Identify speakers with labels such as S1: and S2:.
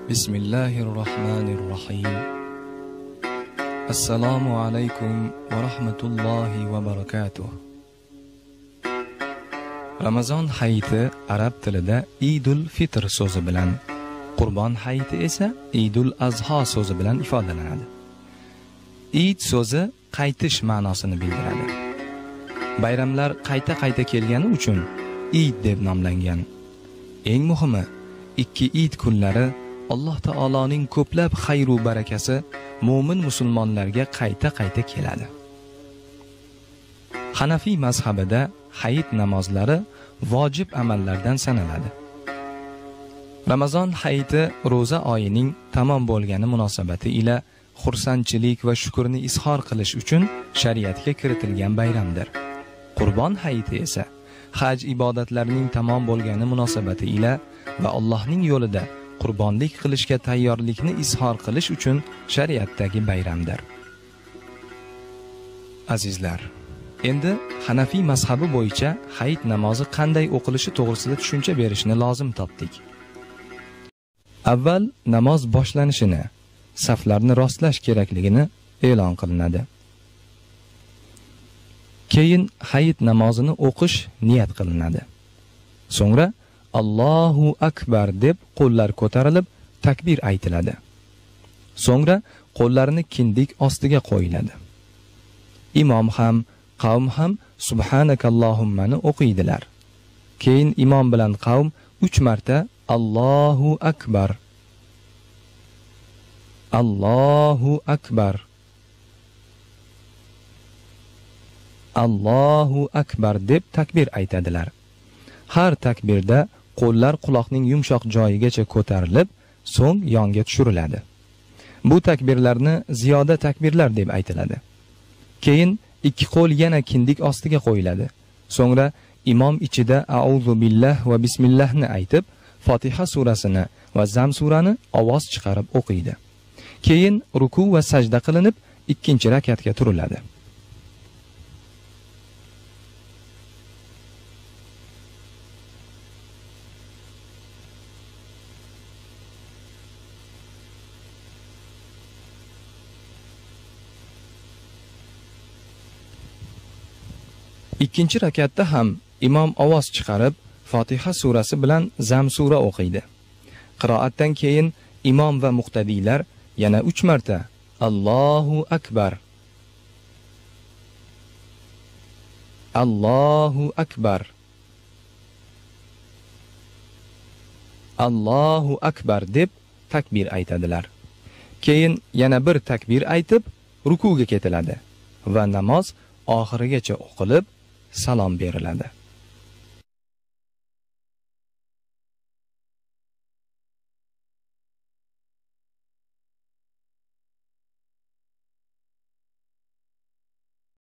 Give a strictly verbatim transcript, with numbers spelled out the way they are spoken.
S1: Bismillahirrahmanirrahim. Assalomu alaykum va rahmatullohi va barakatuh. Ramazon hayiti arab tilida Idul Fitr so'zi bilan, Qurbon hayiti esa Idul Azho so'zi bilan ifodalanadi. Eid so'zi qaytish ma'nosini bildiradi. Bayramlar qayta-qayta kelgani uchun Eid deb nomlangan. Eng muhimi, ikki Eid kunlari Alloh taoloning ko'plab xayr va barakasi mo'min musulmonlarga qayta-qayta keladi. Hanafiy mazhabida hayit namozlari vojib amallardan sanaladi. Ramazon hayiti roza oyining tamom bo'lgani munosabati ila xursandchilik va shukrni izhor qilish uchun shariatga kiritilgan bayramdir. Qurbon hayiti esa haj ibodatlarining tamom bo'lgani munosabati ila va Allohning yo'lida qurbonlik qilishga tayyorlikni izhor qilish uchun shariatdagi bayramdir. Azizlar, endi Hanafiy mazhabi bo'yicha hayit namozi qanday o'qilishi to'g'risida tushuncha berishni lozim topdik. Avval namoz boshlanishini, saflarni rostlash kerakligini e'lon qilinadi. Keyin hayit namozini o'qish niyat qilinadi. So'ngra Allohu akbar deb qo'llar ko'tarilib takbir aytiladi. So'ngra qo'llarni kindik ostiga qo'yiladi. Imom ham, qavm ham subhanakallohummani o'qiydilar. Keyin imom bilan qavm uch marta Allohu akbar, Allohu akbar, Allohu akbar deb takbir aytadilar. Har takbirda qo'llar quloqning yumshoq joyigacha ko'tarilib, so'ng yonga tushiriladi. Bu takbirlarni ziyoda takbirlar deb aytiladi. Keyin ikki qo'l yana kindik ostiga qo'yiladi. So'ngra imom ichida a'udhu billah va bismillahni aytib, Fotiha surasini va Zam surani ovoz chiqarib o'qiydi. Keyin ruku va sajda qilinib, ikkinchi rakatga turiladi. Ikkinchi rakatda ham imom ovoz chiqarib Fotiha surasi bilan Zam sura o'qiydi. Qiroatdan keyin imom va muqtadiylar yana uch marta Allohu akbar, Allohu akbar, Allohu akbar deb takbir aytadilar. Keyin yana bir takbir aytib rukuga ketiladi va namoz oxirigacha o'qilib salom beriladi.